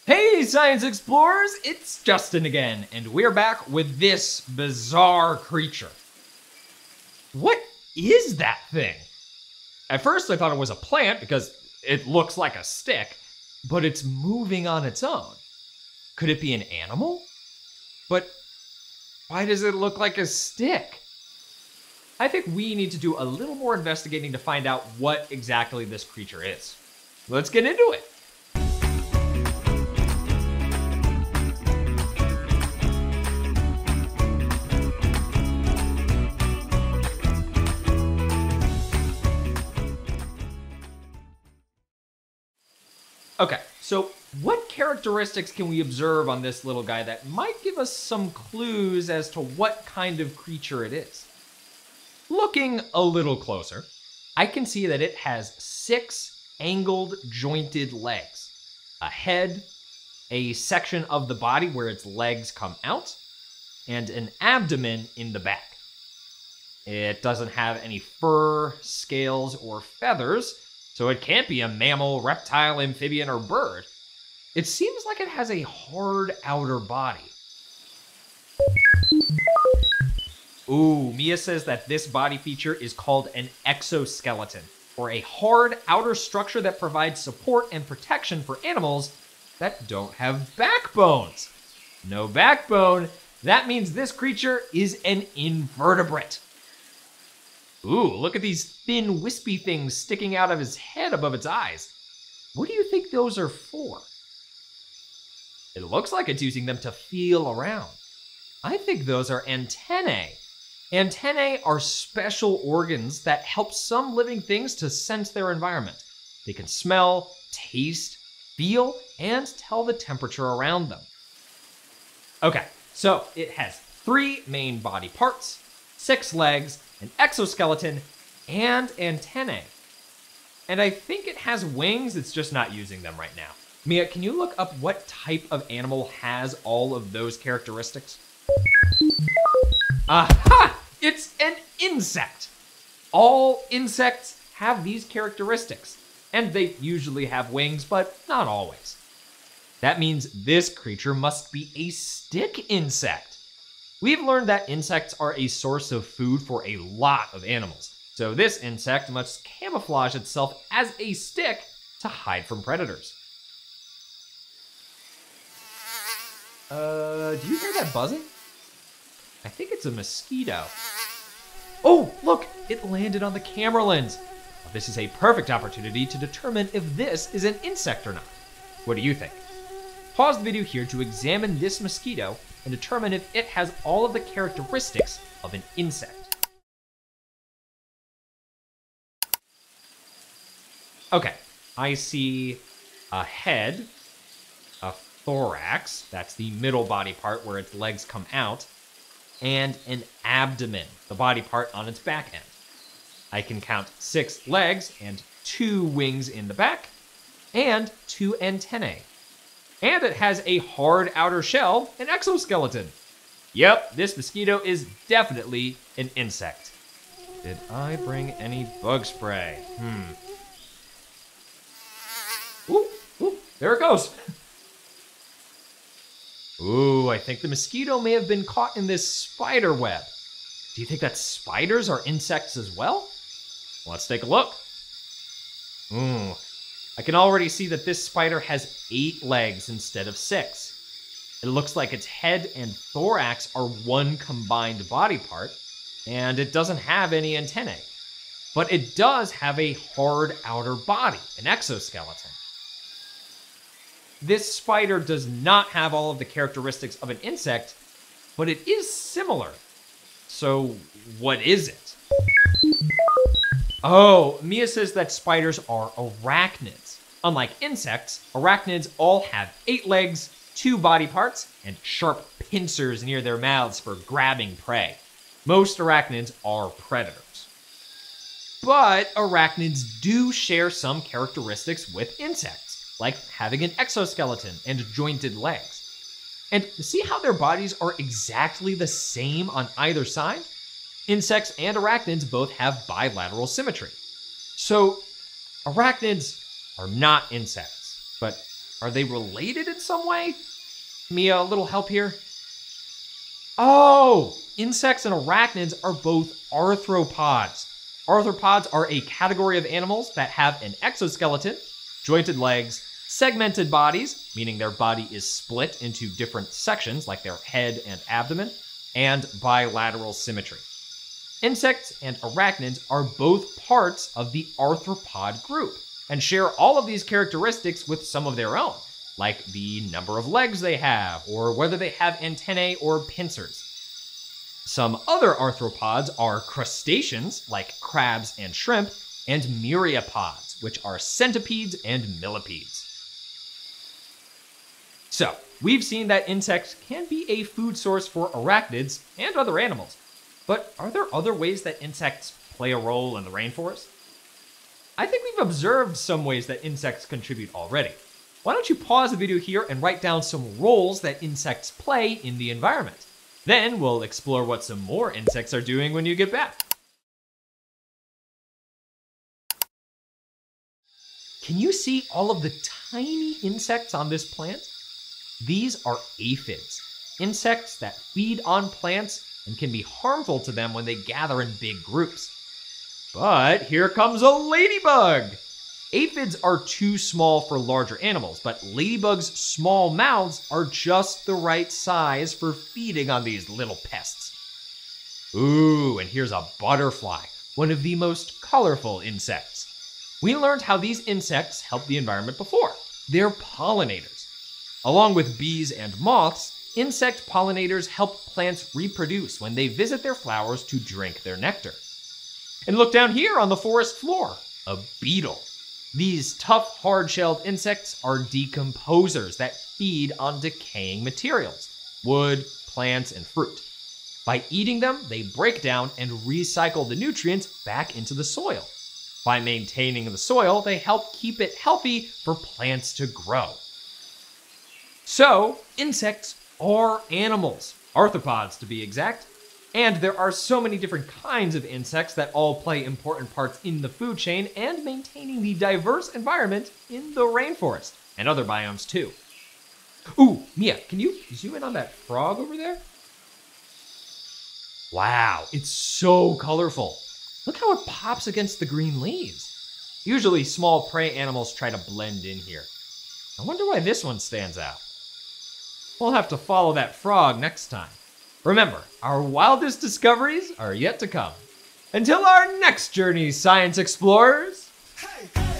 Hey science explorers, it's Justin again, and we're back with this bizarre creature. What is that thing? At first I thought it was a plant because it looks like a stick, but it's moving on its own. Could it be an animal? But why does it look like a stick? I think we need to do a little more investigating to find out what exactly this creature is. Let's get into it. Okay, so what characteristics can we observe on this little guy that might give us some clues as to what kind of creature it is? Looking a little closer, I can see that it has 6 angled jointed legs, a head, a section of the body where its legs come out, and an abdomen in the back. It doesn't have any fur, scales, or feathers, so it can't be a mammal, reptile, amphibian, or bird. It seems like it has a hard outer body. Ooh, Mia says that this body feature is called an exoskeleton, or a hard outer structure that provides support and protection for animals that don't have backbones. No backbone, that means this creature is an invertebrate. Ooh, look at these thin, wispy things sticking out of its head above its eyes. What do you think those are for? It looks like it's using them to feel around. I think those are antennae. Antennae are special organs that help some living things to sense their environment. They can smell, taste, feel, and tell the temperature around them. Okay, so it has 3 main body parts, 6 legs, an exoskeleton, and antennae. And I think it has wings, it's just not using them right now. Mia, can you look up what type of animal has all of those characteristics? Aha! It's an insect! All insects have these characteristics, and they usually have wings, but not always. That means this creature must be a stick insect. We've learned that insects are a source of food for a lot of animals, so this insect must camouflage itself as a stick to hide from predators. Do you hear that buzzing? I think it's a mosquito. Oh, look, it landed on the camera lens. Well, this is a perfect opportunity to determine if this is an insect or not. What do you think? Pause the video here to examine this mosquito and determine if it has all of the characteristics of an insect. Okay, I see a head, a thorax, that's the middle body part where its legs come out, and an abdomen, the body part on its back end. I can count 6 legs and 2 wings in the back, and 2 antennae. And it has a hard outer shell, an exoskeleton. Yep, this mosquito is definitely an insect. Did I bring any bug spray? Ooh, there it goes. Ooh, I think the mosquito may have been caught in this spider web. Do you think that spiders are insects as well? Let's take a look. Ooh, I can already see that this spider has 8 legs instead of 6. It looks like its head and thorax are one combined body part, and it doesn't have any antennae. But it does have a hard outer body, an exoskeleton. This spider does not have all of the characteristics of an insect, but it is similar. So what is it? Oh, Mia says that spiders are arachnids. Unlike insects, arachnids all have 8 legs, 2 body parts, and sharp pincers near their mouths for grabbing prey. Most arachnids are predators. But arachnids do share some characteristics with insects, like having an exoskeleton and jointed legs. And see how their bodies are exactly the same on either side? Insects and arachnids both have bilateral symmetry. So arachnids are not insects, but Are they related in some way? Mia, a little help here? Oh, insects and arachnids are both arthropods. Arthropods are a category of animals that have an exoskeleton, jointed legs, segmented bodies, meaning their body is split into different sections like their head and abdomen, and bilateral symmetry. Insects and arachnids are both parts of the arthropod group and share all of these characteristics with some of their own, like the number of legs they have, or whether they have antennae or pincers. Some other arthropods are crustaceans, like crabs and shrimp, and myriapods, which are centipedes and millipedes. So, we've seen that insects can be a food source for arachnids and other animals, but are there other ways that insects play a role in the rainforest? I think we've observed some ways that insects contribute already. Why don't you pause the video here and write down some roles that insects play in the environment? Then we'll explore what some more insects are doing when you get back. Can you see all of the tiny insects on this plant? These are aphids, insects that feed on plants and can be harmful to them when they gather in big groups. But here comes a ladybug! Aphids are too small for larger animals, but ladybugs' small mouths are just the right size for feeding on these little pests. Ooh, and here's a butterfly, one of the most colorful insects. We learned how these insects help the environment before. They're pollinators. Along with bees and moths, insect pollinators help plants reproduce when they visit their flowers to drink their nectar. And look down here on the forest floor, a beetle. These tough, hard-shelled insects are decomposers that feed on decaying materials, wood, plants, and fruit. By eating them, they break down and recycle the nutrients back into the soil. By maintaining the soil, they help keep it healthy for plants to grow. So, insects are animals, arthropods to be exact. And there are so many different kinds of insects that all play important parts in the food chain and maintaining the diverse environment in the rainforest, and other biomes too. Ooh, Mia, can you zoom in on that frog over there? Wow, it's so colorful. Look how it pops against the green leaves. Usually small prey animals try to blend in here. I wonder why this one stands out. We'll have to follow that frog next time. Remember, our wildest discoveries are yet to come. Until our next journey, science explorers! Hey, hey.